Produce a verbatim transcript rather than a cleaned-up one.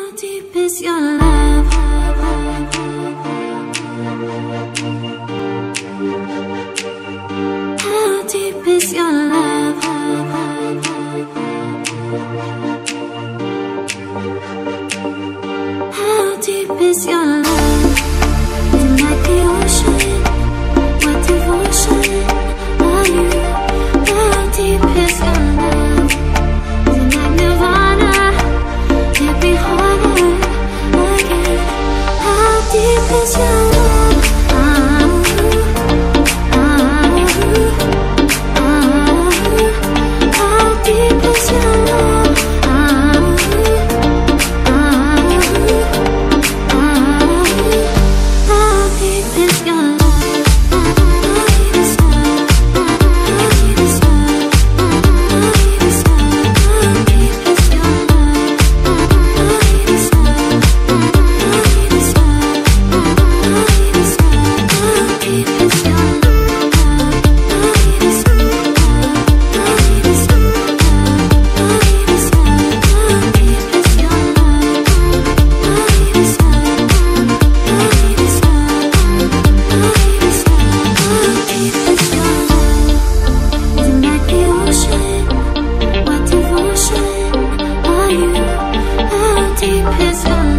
How deep is your love? How deep is your love? How deep is your love? Is it like the ocean? What devotion are you? How deep is your love? Is it like nirvana? Can't be harder again. How deep is your love? Ah, ah, ah. How deep is your love? Ah, ah, ah. How deep is your love? What devotion are you? How deep is your love?